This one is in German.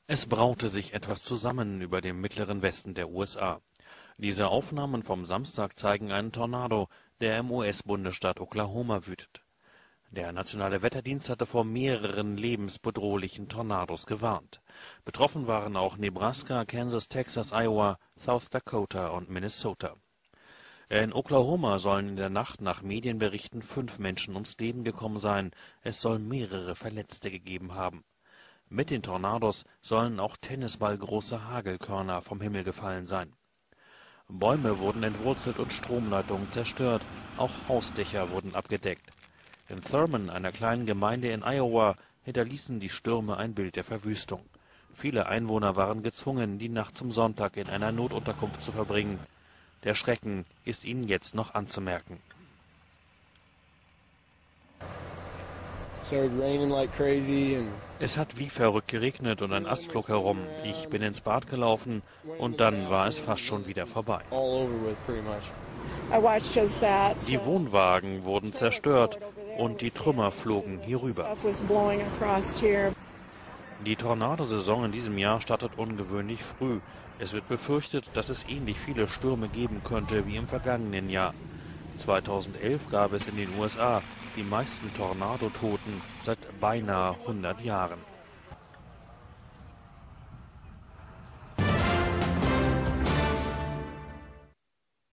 Es braute sich etwas zusammen über dem mittleren Westen der USA. Diese Aufnahmen vom Samstag zeigen einen Tornado, der im US-Bundesstaat Oklahoma wütet. Der nationale Wetterdienst hatte vor mehreren lebensbedrohlichen Tornados gewarnt. Betroffen waren auch Nebraska, Kansas, Texas, Iowa, South Dakota und Minnesota. In Oklahoma sollen in der Nacht nach Medienberichten 5 Menschen ums Leben gekommen sein. Es soll mehrere Verletzte gegeben haben. Mit den Tornados sollen auch tennisballgroße Hagelkörner vom Himmel gefallen sein. Bäume wurden entwurzelt und Stromleitungen zerstört. Auch Hausdächer wurden abgedeckt. In Thurman, einer kleinen Gemeinde in Iowa, hinterließen die Stürme ein Bild der Verwüstung. Viele Einwohner waren gezwungen, die Nacht zum Sonntag in einer Notunterkunft zu verbringen. Der Schrecken ist ihnen jetzt noch anzumerken. Es hat wie verrückt geregnet und ein Ast flog herum. Ich bin ins Bad gelaufen und dann war es fast schon wieder vorbei. Die Wohnwagen wurden zerstört und die Trümmer flogen hierüber. Die Tornadosaison in diesem Jahr startet ungewöhnlich früh. Es wird befürchtet, dass es ähnlich viele Stürme geben könnte wie im vergangenen Jahr. 2011 gab es in den USA die meisten Tornadototen seit beinahe 100 Jahren.